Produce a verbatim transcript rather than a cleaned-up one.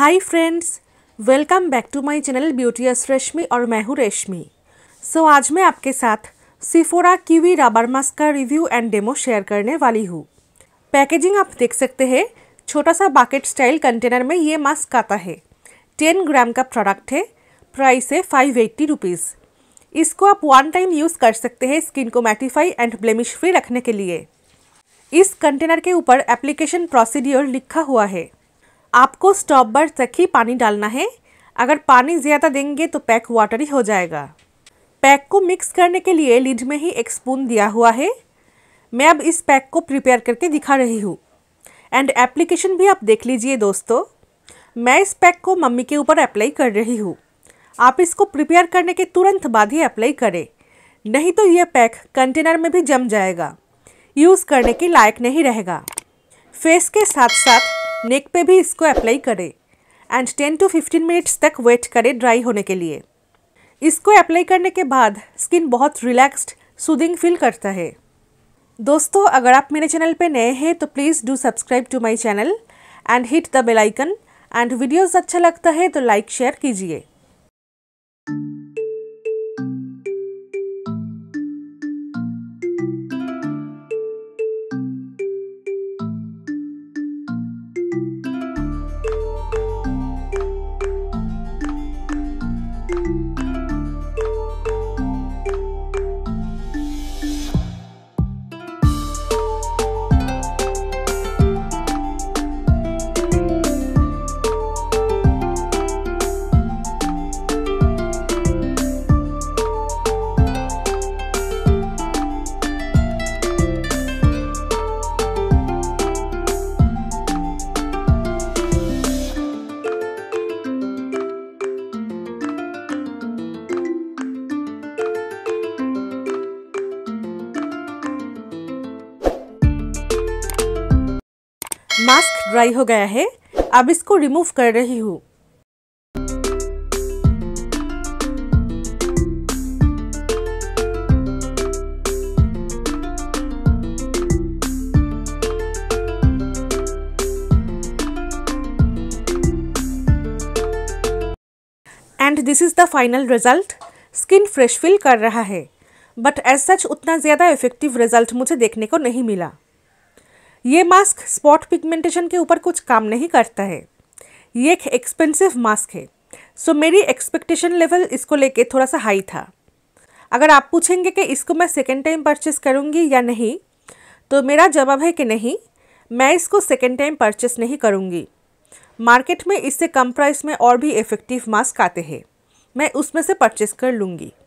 Hi friends, welcome back to my channel beauties Reshmi और मैं हूँ रेशमी। सो आज मैं आपके साथ सीफोरा कीवी रबर मास्क का रिव्यू एंड डेमो शेयर करने वाली हूँ। पैकेजिंग आप देख सकते हैं, छोटा सा बकेट स्टाइल कंटेनर में ये मास्क आता है। टेन ग्राम का प्रोडक्ट है, प्राइस है फाइव एट्टी रुपीज़। इसको आप वन टाइम यूज़ कर सकते हैं स्किन को मैटिफाई एंड ब्लेमिश फ्री रखने के लिए। इस कंटेनर के ऊपर एप्लीकेशन प्रोसीड्योर लिखा हुआ है। आपको स्टॉप बर तक ही पानी डालना है। अगर पानी ज़्यादा देंगे तो पैक वाटरी हो जाएगा। पैक को मिक्स करने के लिए लिड में ही एक स्पून दिया हुआ है। मैं अब इस पैक को प्रिपेयर करके दिखा रही हूँ एंड एप्लीकेशन भी आप देख लीजिए दोस्तों। मैं इस पैक को मम्मी के ऊपर अप्लाई कर रही हूँ। आप इसको प्रिपेयर करने के तुरंत बाद ही अप्लाई करें, नहीं तो यह पैक कंटेनर में भी जम जाएगा, यूज़ करने के लायक नहीं रहेगा। फेस के साथ साथ नेक पे भी इसको अप्लाई करें and ten to fifteen minutes तक वेट करें ड्राई होने के लिए। इसको अप्लाई करने के बाद स्किन बहुत रिलैक्स्ड सूदिंग फील करता है। दोस्तों, अगर आप मेरे चैनल पे नए हैं तो please do subscribe to my channel and hit the bell icon and videos अच्छा लगता है तो लाइक शेयर कीजिए। मास्क ड्राई हो गया है, अब इसको रिमूव कर रही हूँ। And this is the final result. Skin fresh feel कर रहा है, बट एज सच उतना ज़्यादा इफेक्टिव रिजल्ट मुझे देखने को नहीं मिला। ये मास्क स्पॉट पिगमेंटेशन के ऊपर कुछ काम नहीं करता है। ये एक एक्सपेंसिव मास्क है, सो मेरी एक्सपेक्टेशन लेवल इसको लेके थोड़ा सा हाई था। अगर आप पूछेंगे कि इसको मैं सेकेंड टाइम परचेस करूँगी या नहीं, तो मेरा जवाब है कि नहीं, मैं इसको सेकेंड टाइम परचेस नहीं करूँगी। मार्केट में इससे कम प्राइस में और भी इफ़ेक्टिव मास्क आते हैं, मैं उसमें से परचेस कर लूँगी।